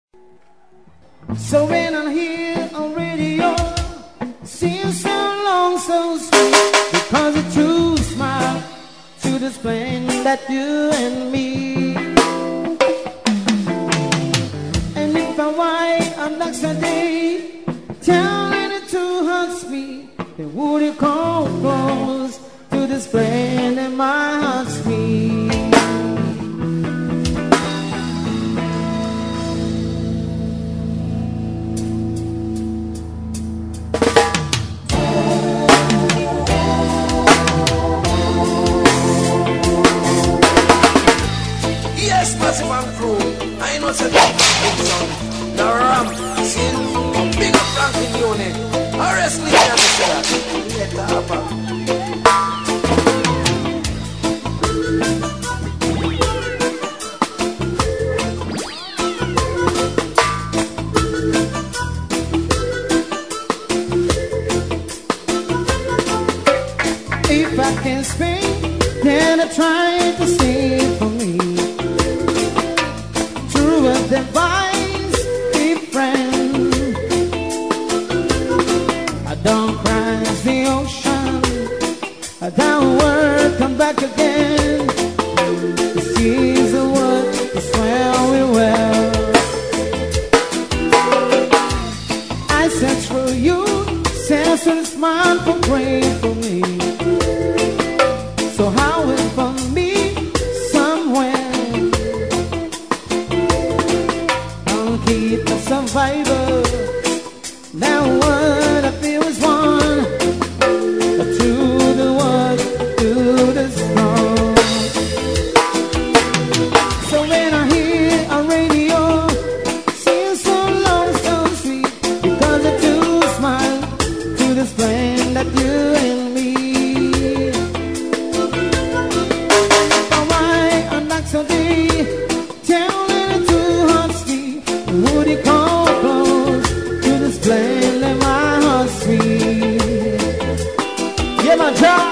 So when I hear a radio, seems so long, so sweet, because a true smile to display that you and me. And if I white on next day, telling it to hurts me, then would you come close to display that my heart's me? Massive and crew, I know said the ramp, see, big up Franklin unit, arrest me and say that, let that happen. If I can speak, then I try to sing for me. Device, be friend. I don't cross the ocean, I downward come back again. The seas of what is where we were. I search for you, sense and smile for praying for me. So how it for me somewhere. Keep a survivor. Now what I feel is one, but to the one, to the strong. So when I hear a radio, seems so long, so sweet, because I do smile to display that you and me. Oh, why I'm not so deep, telling it to heart's beat. Would you come close to display let my heart sweet? Yeah, my child.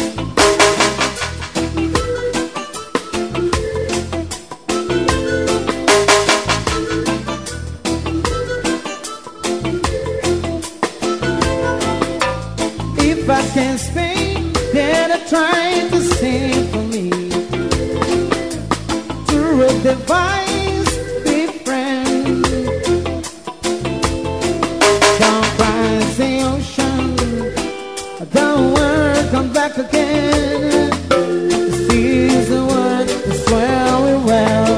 If I can speak, then I try to sing for me. Through a device, the ocean, downward, come back again. The seas the word is where we well.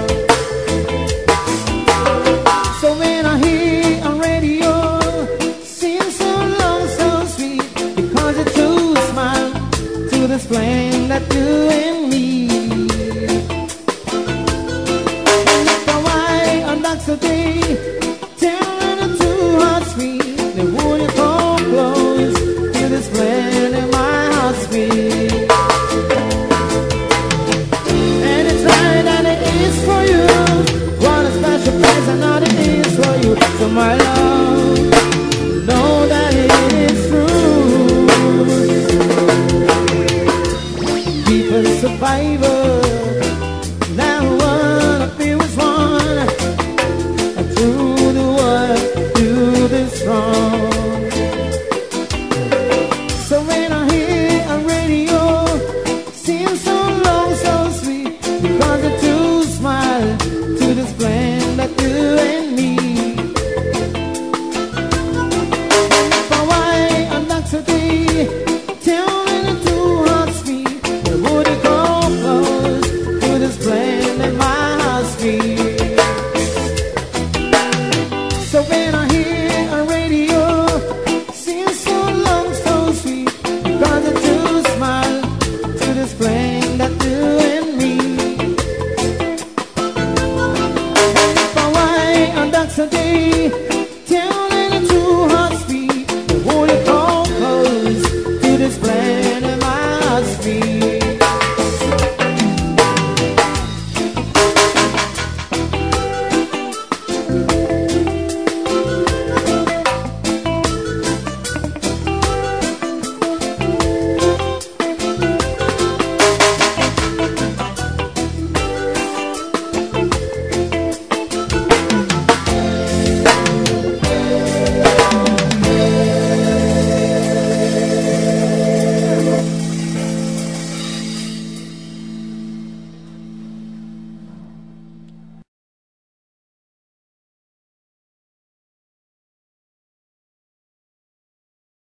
So when I hear a radio, seems so long, so sweet, because it too smile to display that you and me. And if I white on that day, telling it to heart sweet, then would you come close to this plan in my heart speed? And it's right and it is for you. What a special place I know it is for you. So my love, know that it is true. Keep a survivor. Now what I feel is one. Through the world, through this strong. So when I hear a radio, seems so long, so sweet, because I do smile to display that you and me. And for why I'm not so deep, telling it to heart's beat, where would it go close to display that my heart's beat? So when I